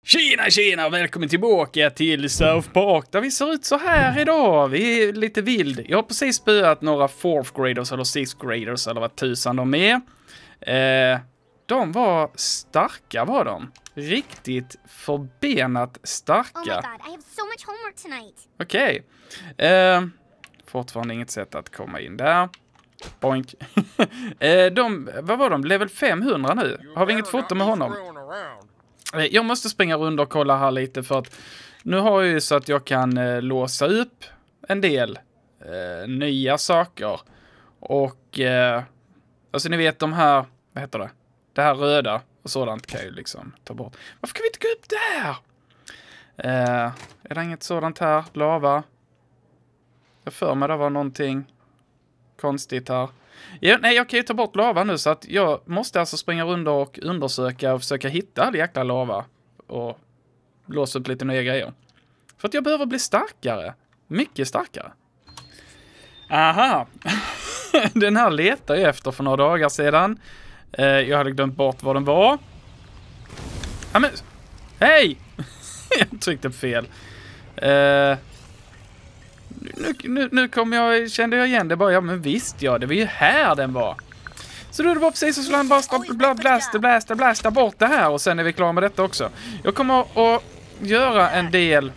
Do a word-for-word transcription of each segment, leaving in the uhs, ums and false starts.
Tjena, tjena och välkommen tillbaka till South Park där vi ser ut så här idag. Vi är lite vild. Jag har precis spöat några fourth graders eller sixth graders eller vad tusan de är. Eh, de var starka var de. Riktigt förbenat starka. Oh my god, I have so much homework tonight. Okej. Okay. Eh, fortfarande inget sätt att komma in där. Boink. eh, de, vad var de? Level femhundra nu. Har vi inget foto med honom? Jag måste springa runt och kolla här lite för att nu har jag ju så att jag kan eh, låsa upp en del eh, nya saker. Och eh, alltså ni vet de här, vad heter det? Det här röda och sådant kan jag ju liksom ta bort. Varför kan vi inte gå upp där? Eh, är det inget sådant här? Lava? Jag för mig det var någonting konstigt här. Ja, nej, jag kan ju ta bort lava nu så att jag måste alltså springa runt och undersöka och försöka hitta all jäkla lava och låsa upp lite nya grejer. För att jag behöver bli starkare. Mycket starkare. Aha. Den här letar jag efter för några dagar sedan. Eh, jag hade glömt bort vad den var. Ja, men... Hej! Jag tryckte fel. Eh... Nu, nu, nu kom jag, kände jag igen det bara, ja men visst ja, det var ju här den var. Så då är det bara precis så skulle han bara bla, blasta, blasta, blasta bort det här och sen är vi klara med detta också. Jag kommer att göra en del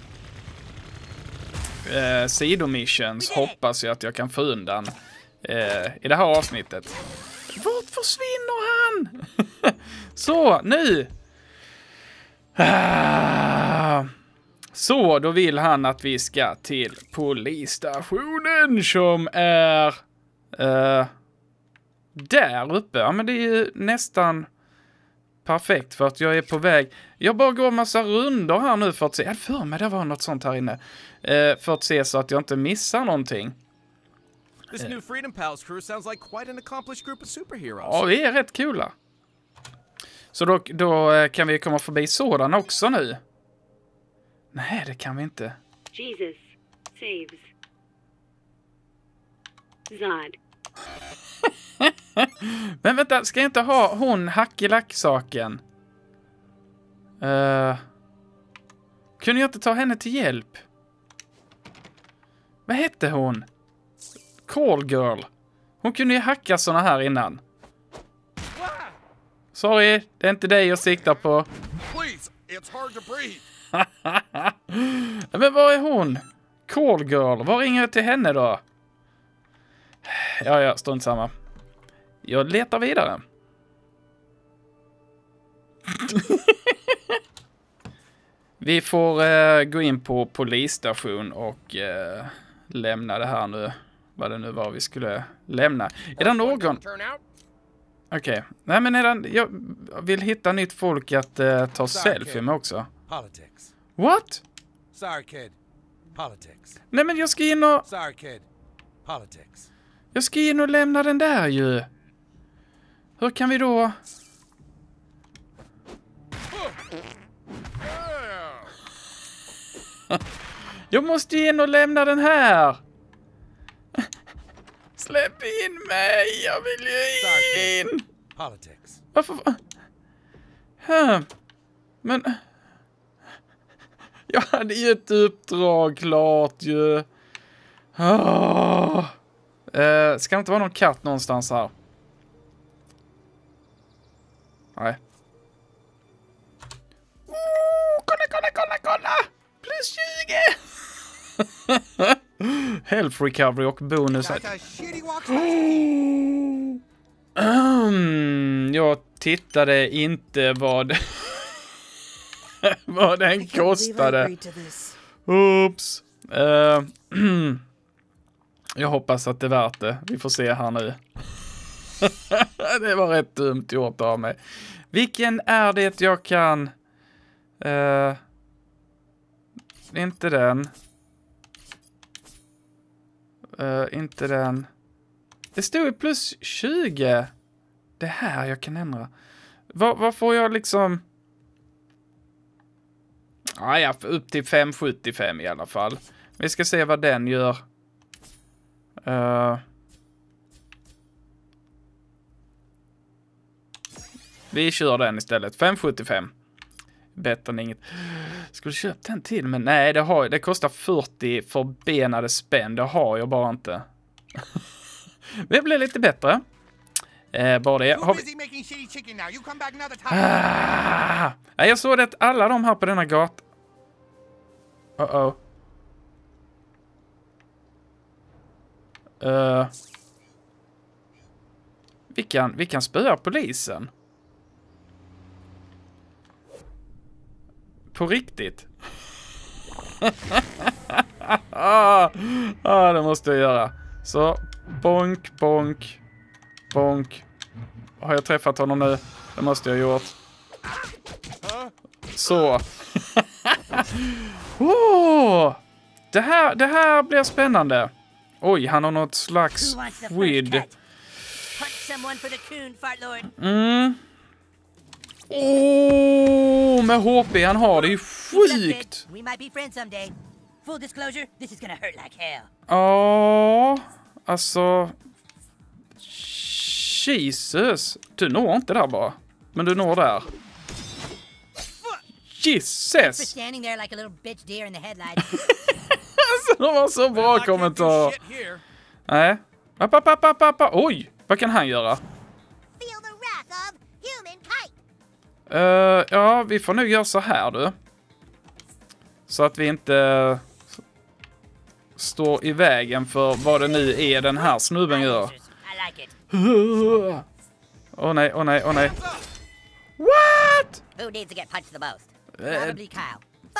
eh, sidomissions, hoppas jag att jag kan få undan eh, i det här avsnittet. Vart försvinner han? Så, nu! Ah... Så, då vill han att vi ska till polisstationen som är uh, där uppe. Ja, men det är ju nästan perfekt för att jag är på väg. Jag bara går en massa rundor här nu för att se. Jag för mig det var något sånt här inne. Uh, för att se så att jag inte missar någonting. This new Freedom Pals crew sounds like quite an accomplished group of superheroes. Ja, vi är rätt coola. Så då, då kan vi komma förbi sådana också nu. Nej, det kan vi inte. Jesus saves Zod. Men vänta, ska jag inte ha hon hackilack-saken? Uh, kunde jag inte ta henne till hjälp? Vad hette hon? Call Girl. Hon kunde ju hacka såna här innan. Sorry, det är inte dig jag siktar på. Please, it's hard to breathe. Men vad är hon? Call Girl. Var ringer jag till henne då? Ja, ja, strunt samma. Jag letar vidare. Vi får uh, gå in på polisstation och uh, lämna det här nu. Vad det nu var vi skulle lämna. Är det någon? Okej. Okay. Nej, men är det... Jag vill hitta nytt folk att uh, ta selfie med också. Politics. What? Sorry, kid. Politics. Nej, men jag ska in och... Sorry, kid. Politics. Jag ska in och lämna den där ju. Hur kan vi då... Jag måste in och lämna den här. Släpp in mig. Jag vill ju in. Politics. Varför... Huh. Men... Jag hade ju ett uppdrag klart ju. Oh. Uh, ska det inte vara någon katt någonstans här? Nej. Oh, kolla, kolla, kolla, kolla! Plus tjugo! Health recovery och bonus. Oh. Um, jag tittade inte vad... vad den kostade. Oops. Uh, jag hoppas att det är värt det. Vi får se här nu. Det var rätt dumt gjort av mig. Vilken är det jag kan... Uh, inte den. Uh, inte den. Det stod ju plus tjugo. Det här jag kan ändra. Vad, vad får jag liksom... Ah, ja, upp till fem sjuttiofem i alla fall. Vi ska se vad den gör. Uh, vi kör den istället. fem sjuttiofem. Bättre än inget. Skulle köpt den till, men nej, det, har, det kostar fyrtio förbenade spänn. Det har jag bara inte. Det blir lite bättre. Eh, bara det. Har vi... ah, jag såg att alla de här på denna gata... Uh-oh. Uh, vi, kan, vi kan spöa polisen. På riktigt. ah, ah, det måste jag göra. Så, bonk, bonk, bonk. Har jag träffat honom nu? Det måste jag ha gjort. Så. oh, det, här, det här blir spännande. Oj, han har något slags squid. Mm. Åh, oh, med H P han har, det är ju sjukt. Ja, alltså... Jesus. Du når inte där bara. Men du når där. Jesus. Alltså, det var så bra kommentar. Nej. App, app, app, app, app. Oj, vad kan han göra? Uh, ja, vi får nu göra så här du. Så att vi inte står i vägen för vad det nu är den här snubben gör. Åh oh, nej, åh oh, nej, åh oh, nej. What? Who needs to get punched the most? Probably Kyle.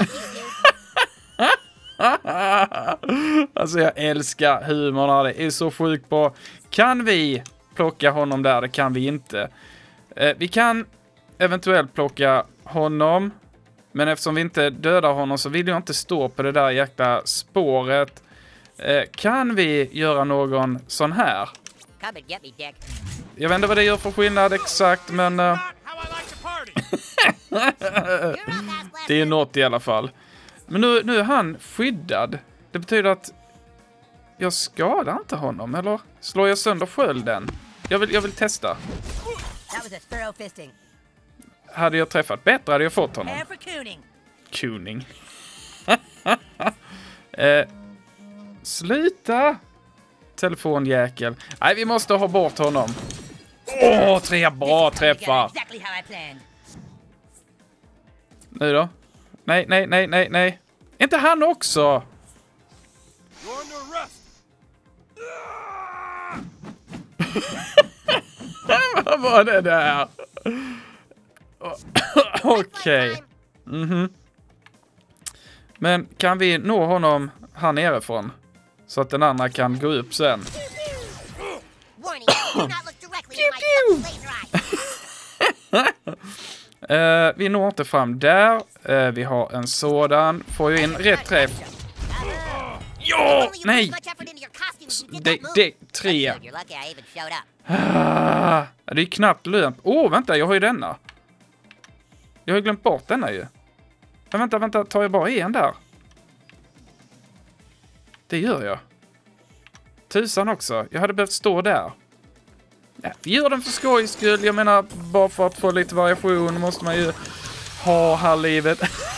Alltså jag älskar humorn. Det är så sjukt bra. Kan vi plocka honom där? Det kan vi inte. Eh, vi kan eventuellt plocka honom. Men eftersom vi inte dödar honom så vill jag inte stå på det där jäkla spåret. Eh, kan vi göra någon sån här? Come and get me, Dick. Jag vet inte vad det gör för skillnad exakt, men... Uh... det är något i alla fall. Men nu, nu är han skyddad. Det betyder att jag skadar inte honom, eller? Slår jag sönder skölden? Jag vill, jag vill testa. Hade jag träffat bättre hade jag fått honom. Kuning. eh, sluta! Telefonjäkel. Nej, vi måste ha bort honom. Åh, tre bra träffar. Nu då? Nej, nej, nej, nej, nej. Inte han också! Vad var det där? Okej. Okay. Mhm. Men kan vi nå honom här nerifrån? Så att den andra kan gå upp sen. uh, vi når inte fram där. Uh, vi har en sådan. Får ju in rätt träff. Ja! Nej! Det, det, tre. Ah, det är knappt lönt. Åh, oh, vänta, jag har ju denna. Jag har ju glömt bort denna ju. Men vänta, vänta, tar jag bara en där? Det gör jag. Tusan också. Jag hade behövt stå där. Ja, vi gör den för skojs skull. Jag menar, bara för att få lite variation måste man ju ha här livet.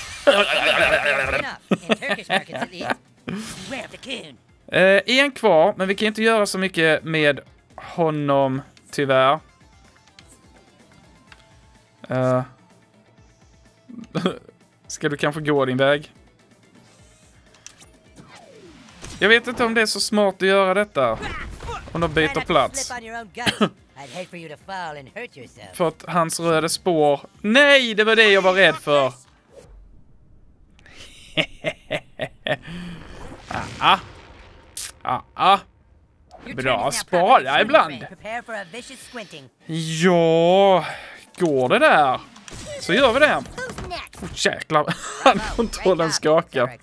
eh, en kvar, men vi kan inte göra så mycket med honom, tyvärr. Uh. Ska du kanske gå din väg? Jag vet inte om det är så smart att göra detta. Om de byter plats. För att hans röda spår... Nej, det var det jag var rädd för. ah, ah, ah. Bra spara ibland. Ja, går det där? Så gör vi det. Oh, jäklar, kontrollen skakar.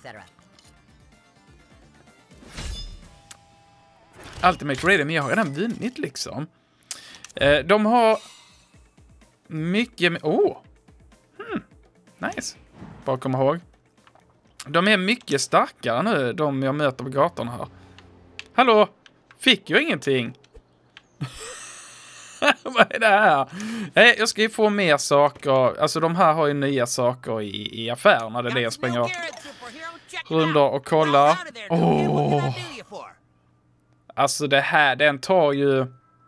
Ultimate Raiden, men jag har redan vunnit liksom. Eh, de har mycket... Åh! Oh. Hmm. Nice. Bara komma ihåg. De är mycket starkare nu, de jag möter på gatorna här. Hallå? Fick jag ingenting? Vad är det här? Nej, jag ska ju få mer saker. Alltså de här har ju nya saker i, i affärerna. Det är det jag springer runder och kollar. Åh. Alltså det här, den tar ju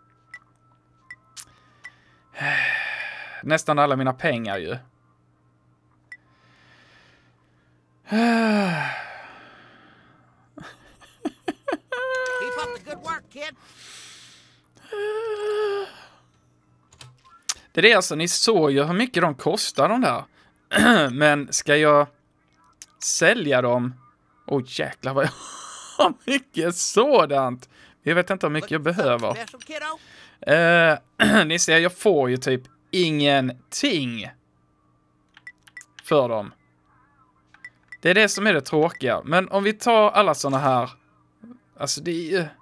nästan alla mina pengar ju. Det är det alltså, ni såg ju hur mycket de kostar de där. Men ska jag sälja dem? Åh oh, jäklar vad jag har mycket sådant. Jag vet inte hur mycket jag behöver. Uh, ni ser, jag får ju typ ingenting för dem. Det är det som är det tråkiga. Men om vi tar alla såna här. Alltså det är ju...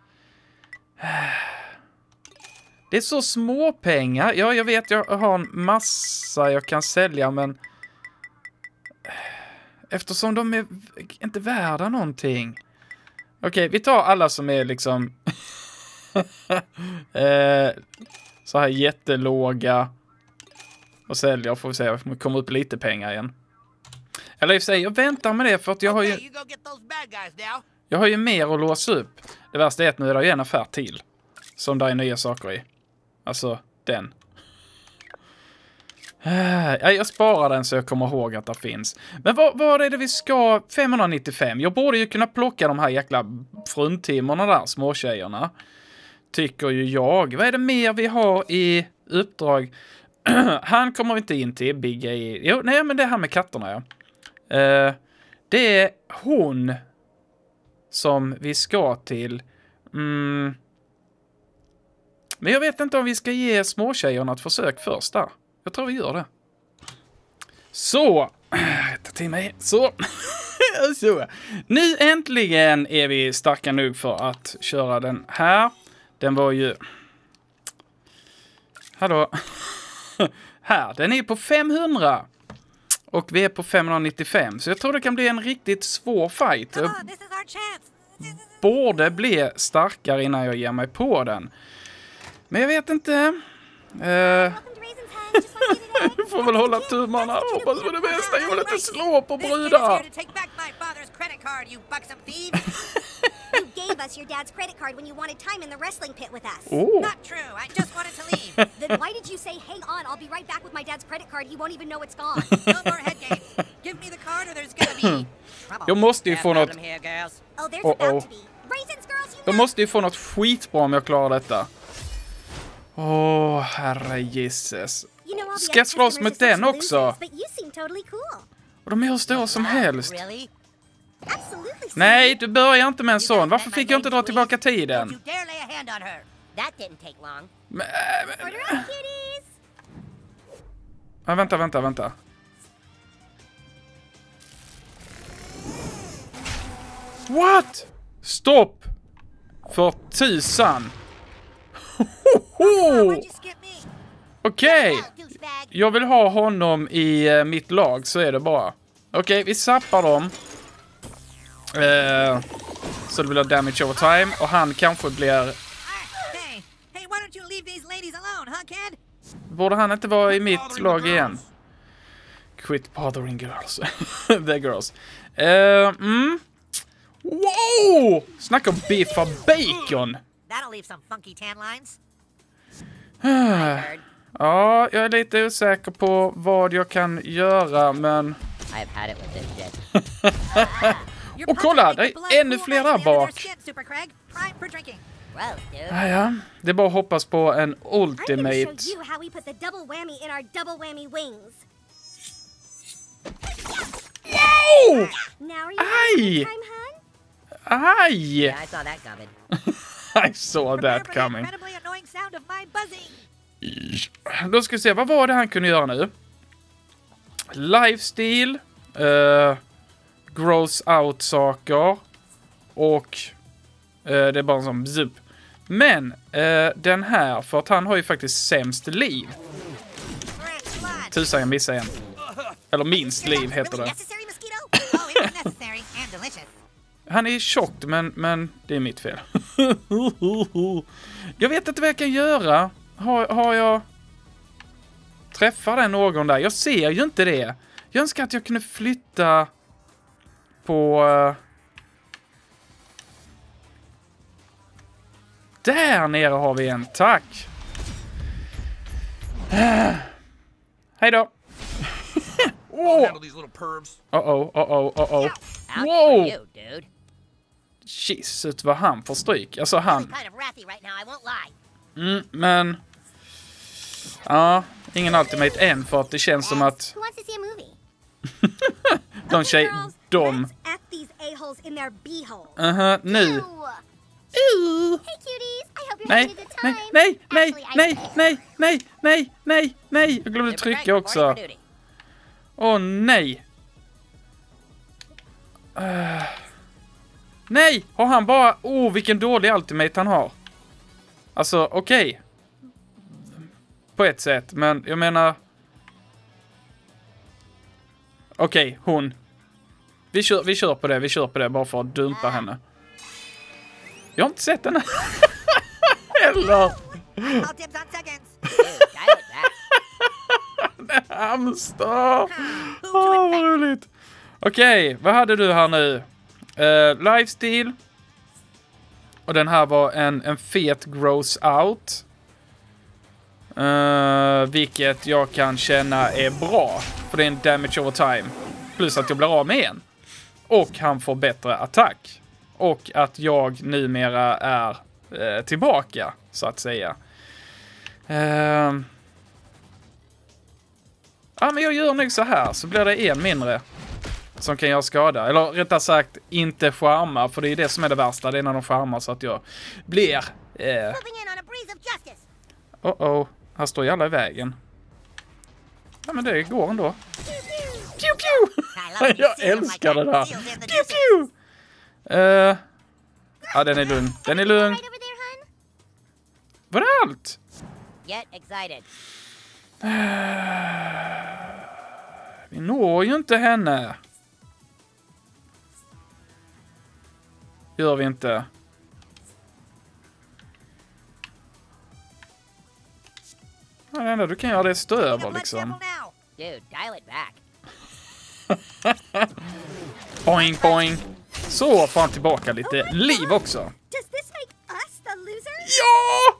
Det är så små pengar. Ja, jag vet, jag har en massa jag kan sälja, men... Eftersom de är inte värda någonting. Okej, vi tar alla som är liksom... eh, så här jättelåga. Och säljer, får vi se om det kommer upp lite pengar igen. Eller i och för sig, jag väntar med det för att jag har ju... Jag har ju mer att låsa upp. Det värsta är att nu är det ju en affär till. Som där är nya saker i. Alltså, den. Ja, jag sparar den så jag kommer ihåg att det finns. Men vad, vad är det vi ska... femhundranittiofem. Jag borde ju kunna plocka de här jäkla fruntimmerna där, småtjejerna. Tycker ju jag. Vad är det mer vi har i uppdrag? Han kommer vi inte in till. Big A. Jo, nej, men det här med katterna, ja. Uh, det är hon som vi ska till. Mm. Men jag vet inte om vi ska ge småtjejerna ett försök först där. Jag tror vi gör det. Så. Ta till mig. Så. Så. Nu äntligen är vi starka nog för att köra den här. Den var ju... Hallå. Här. Den är på femhundra. Och vi är på femhundranittiofem. Så jag tror det kan bli en riktigt svår fight. Jag borde bli starkare innan jag ger mig på den. Men jag vet inte. Uh, får väl hålla tummarna. Hoppas på det bästa. Jag vill inte slå på brudar. You gave us your dad's credit card when you wanted time in the wrestling pit with us. Oh. Not true. I just wanted to leave. Then why did you say, hang on, I'll be right back with my dad's credit card. He won't even know it's gone. No more head games. Give me the card or there's gonna be trouble. Jag måste ju få något... Here, girls. Oh, there's Uh-oh. about to be. Raisins, girls, you Jag know. måste ju få något skitbra om jag klarar detta. Åh, oh, herre Jesus. You know, all the Ska jag other slåss customers med are such den losers, också? But you seem totally cool. Och de är hur stora som helst. Really? Absolutely. Nej, du börjar inte med en sån. Varför fick jag inte dra tillbaka tiden? Don't you dare lay a hand on her. That didn't take long. Men, Order up, kitties. men, vänta, vänta, vänta. What? Stopp! För tusan. Why'd you skip me? Okej. Out, douchebag. Jag vill ha honom i eh, mitt lag, så är det bara. Okej, vi zappar dem. Eh, så det blir damage over time. Och han kanske blir... Hey, hey, why don't you leave these ladies alone, huh, kid? Borde han inte vara i mitt lag igen? Quit bothering girls. The girls. Eh, mm. Wow! Snacka om biffa bacon. That'll leave some funky tan lines. Ja, jag är lite osäker på vad jag kan göra, men... I've had it with this shit. Och kolla, det är ännu fler där bak. Ja, ja. Det är bara att hoppas på en I'm gonna ultimate. show you how we put the double whammy in our double whammy wings. Wow! Now are you having Aj! a good time, hun? Aj! Yeah, I saw that coming. I saw that coming. Incredibly annoying sound of my buzzing. Då ska vi se, vad var det han kunde göra nu? Lifestyle, uh, gross out saker och uh, det är bara en sån bzup. Men uh, den här, för att han har ju faktiskt sämst liv. Tusan, jag missade en. Eller minst liv heter det. Necessary mosquito? Oh, it was necessary and delicious. Han är tjockt, men, men det är mitt fel. Jag vet inte vad jag kan göra. Har, har jag... Träffar den någon där? Jag ser ju inte det. Jag önskar att jag kunde flytta på... Uh... Där nere har vi en. Tack. Uh... Hej då. Oh. Uh-oh, uh-oh, uh-oh. Wow. Jesus, vad han får stryk. Alltså han... Mm, men... Ja, ingen Ultimate än för att det känns som att... de tjej... De... Uh-huh, nu. Nej, nej, nej, nej, nej, nej, nej, nej, nej, nej. Jag glömde trycka också. Åh, oh, nej. Uh, nej, har han bara... Åh, oh, vilken dålig Ultimate han har. Alltså, okej. Okay. På ett sätt, men jag menar... Okej, okay, hon. Vi kör, vi kör på det, vi kör på det bara för att dumpa henne. Jag har inte sett henne. Eller... Hamster. Åh, vad roligt. Okej, okay, vad hade du här nu? Uh, lifestyle. Och den här var en, en fet gross out. Uh, vilket jag kan känna är bra. För det är en damage over time. Plus att jag blir av med en. Och han får bättre attack. Och att jag numera är uh, tillbaka, så att säga. Uh, ja, men jag gör nog så här. Så blir det en mindre som kan göra skada. Eller rättare sagt, inte skärma. För det är det som är det värsta. Det är när de skärmar så att jag blir... Uh, oh oh. Här står ju alla i vägen. Ja, men det går ändå. Pew, pew! Jag älskar det där. Pew, pew! Uh, ja, den är lugn. Den är lugn. Var det allt? Uh, vi når ju inte henne. Gör vi inte. Ja, det enda du kan göra det är stå över liksom. Poing, poing. Så får han tillbaka lite liv också. Ja!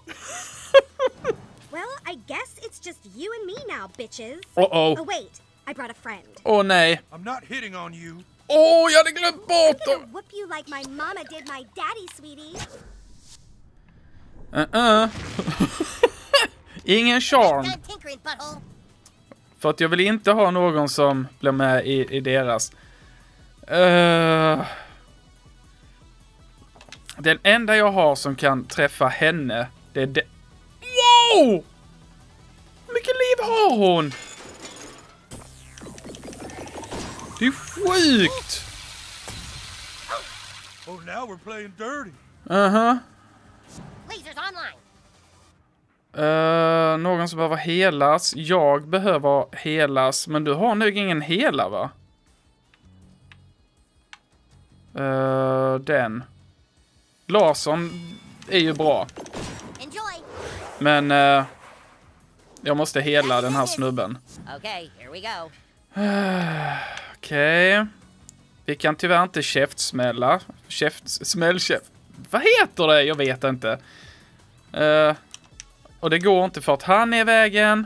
Well, I guess it's just you and me now, bitches. Uh-oh. Oh wait, I brought a friend. Åh oh, nej. I'm not hitting on you. Åh, oh, jag hade glömt bort I'm gonna whoop you like my mama did my daddy, sweetie. Uh-uh. Ingen charm. För att jag vill inte ha någon som blir med i, i deras. Uh, den enda jag har som kan träffa henne, det är det. Wow! Hur mycket liv har hon? Det är sjukt. Oh, now we're playing dirty. Uh-huh. Lasers online. Uh, någon som behöver helas. Jag behöver helas. Men du har nog ingen hela, va? Uh, den. Larsson är ju bra. Enjoy. Men uh, jag måste hela den här snubben. Okay, here we go. Uh, Okej. Okay. Vi kan tyvärr inte käftsmälla. Käft, smällkäft. Vad heter det? Jag vet inte. Uh, och det går inte för att han är i vägen.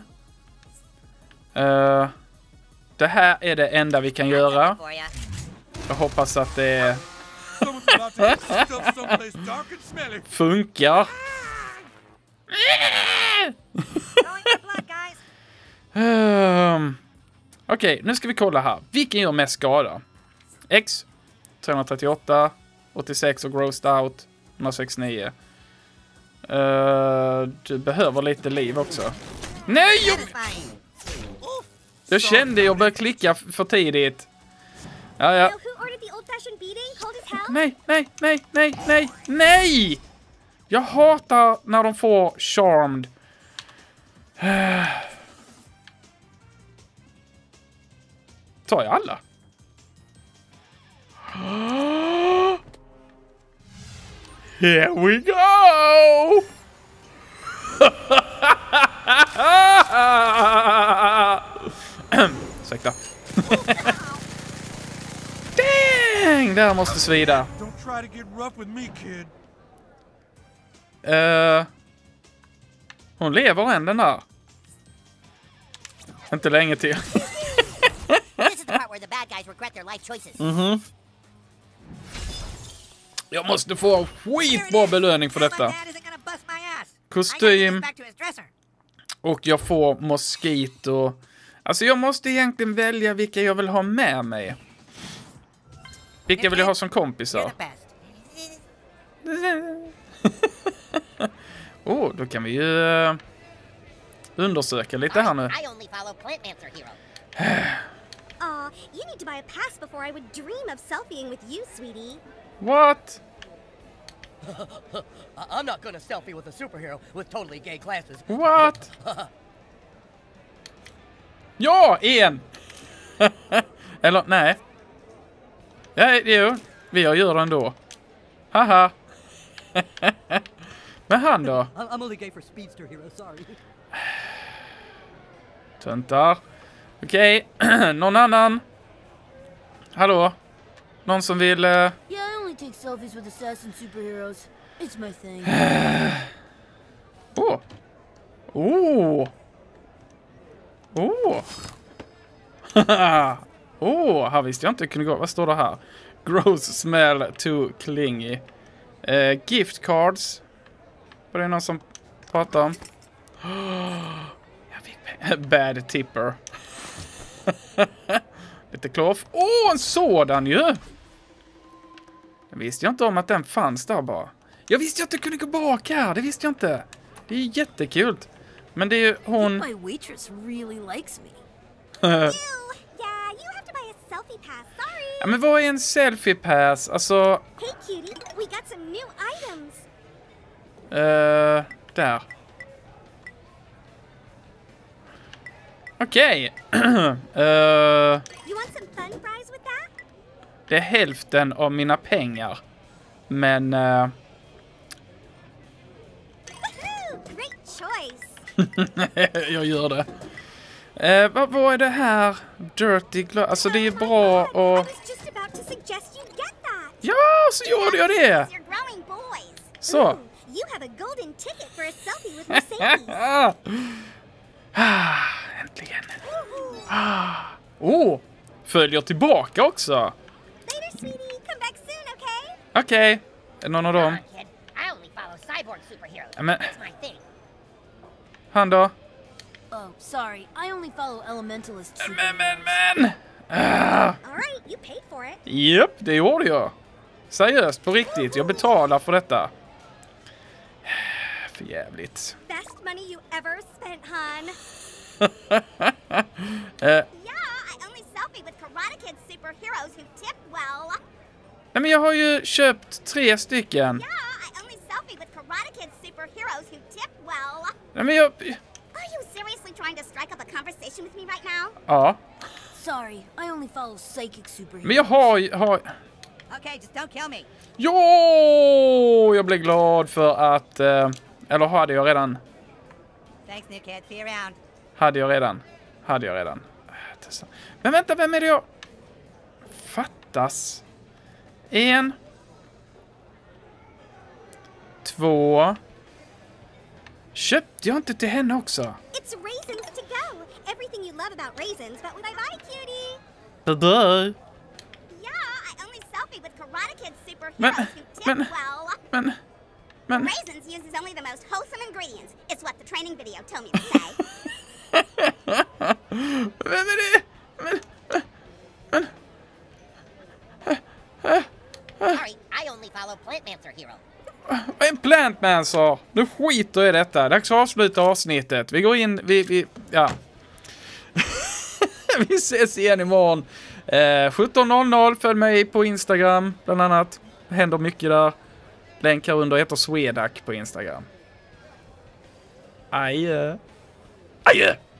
Uh, det här är det enda vi kan göra. Jag hoppas att det funkar. um, Okej, okay, nu ska vi kolla här. Vilken gör mest skada? X trehundratrettioåtta, åttiosex och grossed out etthundrasextionio. Uh, du behöver lite liv också. Nej! Jag, jag kände jag började klicka för tidigt. Ja, ja. Nej, nej, nej, nej, nej, nej! Jag hatar när de får charmed. Uh. Tar jag alla? Here we go! Ursäkta. Dang, där måste svida. Don't try to get rough with me, kid. Uh, hon lever än den där. Inte länge till. This is the part where the bad guys regret their life choices. Mhm. Jag måste få skitbra belöning för detta. Kostym. Och jag får moskito. Alltså jag måste egentligen välja vilka jag vill ha med mig. Vilka vill jag ha som kompisar? Oh, då kan vi ju uh, undersöka lite här nu. Aw, you need to buy a pass before I would dream of selfieing with you, sweetie. What? I'm not gonna selfie with a superhero with totally gay glasses. What? Ja, en! Eller, nej. Ja, jo. Vi gör det ändå. Haha. Men han då? I'm only gay for speedster hero, sorry. Töntar. Okej, okay. Någon annan? Hallå? Någon som vill... Uh... Yeah, I only take selfies with assassin superheroes. It's my thing. Oh. Oh. Oh. Oh, här visste jag inte kunde gå. Vad står det här? Gross smell too clingy. Uh, gift cards. Var det någon som pratar om? Jag fick bad tipper. Lite kloff. Åh, oh, en sådan ju! Jag visste jag inte om att den fanns där bara. Jag visste jag inte kunde gå bak här. Det visste jag inte. Det är jättekul. Men det är ju hon... My waitress really likes me. Yeah, you have to buy a selfie pass. Sorry. Ja, men vad är en selfie pass? Alltså... Hey cutie, we got some new items. Uh, där. Okej. Okay. uh, You want some fun fries with that? det är hälften av mina pengar. Men... Uh... Great choice. jag gör det. Uh, vad, vad är det här? Dirty glove. Alltså det är bra och... I was just about to suggest you get that. Ja, så gjorde jag det. You're growing boys. Så. Ooh, you have a golden ticket for a selfie with Mercedes. ah, äntligen. Ah. Oh, följer tillbaka också. Later, sweetie. Come back soon, okay? Okej, okay. Någon av dem. I only follow cyborg superheroes. Ja, men... That's my thing. Han då? Oh, sorry. I only follow elementalist Men, superheroes. men, men! Ah. All right, you paid for it. Japp, det gjorde jag. Seriöst, på riktigt. Jag betalar för detta. För jävligt. Best money you ever spent, hon. uh, Yeah, I only selfie with Karate Kid superheroes who tip well. nej, men jag har ju köpt tre stycken. Yeah, I only selfie with Karate Kid superheroes who tip well. Nej, men jag... Are you seriously trying to strike up a conversation with me right now? Ja. Sorry, I only follow psychic superheroes. Men jag har ju... Har... Okay, just don't kill me. Jo! Jag blev glad för att... Uh, eller hade jag redan... Thanks, new kid. See you around. Hade jag redan. Hade jag redan. Men vänta, vem är det jag... Fattas. En. Två. Köpte jag inte till henne också? It's raisins to go. Everything you love about raisins, but with I buy, cutie. Bye-bye. Yeah, I only selfie with Karate Kid superheroes Men, who tip men, well. men, men... Raisins uses only the most wholesome ingredients. It's what the training video told me to say. Vem är det? Men, men... Sorry, I only follow Plantmancer Hero. Vad är en Plantmancer? Nu skiter jag i detta. Dags att avsluta avsnittet. Vi går in... Vi... vi ja. Vi ses igen imorgon. Eh, sjutton noll noll. Följ mig på Instagram bland annat. Det händer mycket där. Länk här under heter Swedak på Instagram. Adjö. Adjö.